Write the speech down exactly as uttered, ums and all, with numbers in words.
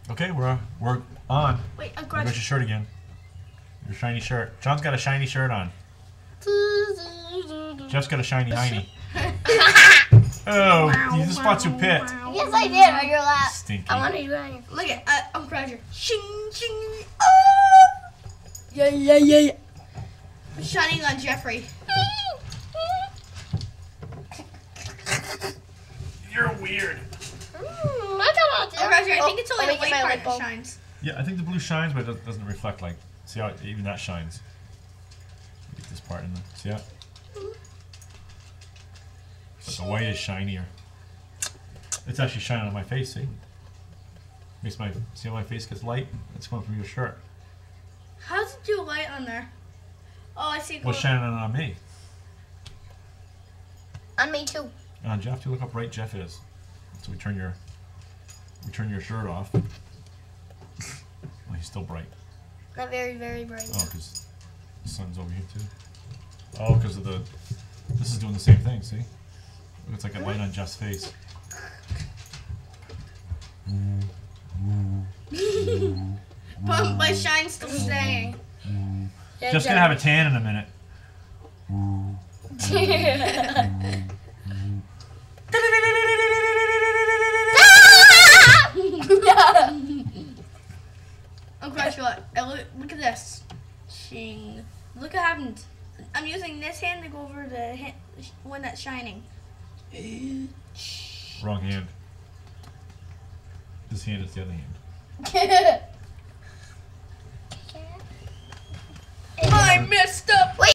Okay, we're we're on. Wait, I'm Got your shirt again. Your shiny shirt. John's got a shiny shirt on. Jeff's got a shiny hiney. Oh, you just bought two pit. Yes, I did on your lap. Stinky. I want to do it. Look at uh, I'm Crusher. Shing, shing. Oh! Yeah, yeah, yeah, yeah. I'm shining on Jeffrey. You're weird. Mm, I don't know. Oh, Crusher, I think it's only let the me white get my part light that bulb. shines. Yeah, I think the blue shines, but it doesn't reflect like. See how even that shines. Get this part in there. See that? But the white is shinier. It's actually shining on my face. See? Makes my see how my face gets light. It's going from your shirt. How does it do light on there? Oh, I see. What's shining on me? On me too. Uh, Jeff, you look how bright Jeff is. So we turn your we turn your shirt off. Well, he's still bright. Not very, very bright. Oh, because the sun's over here too. Oh, because of the. This is doing the same thing. See? It's like a light on Jeff's face. But my shine's still staying. Yeah, Jeff's gonna have a tan in a minute. Oh, Crusher, look, uh, look, look at this. Shing. Look what happened. I'm using this hand to go over the hand, one that's shining. Wrong hand. This hand is the other hand. I messed up.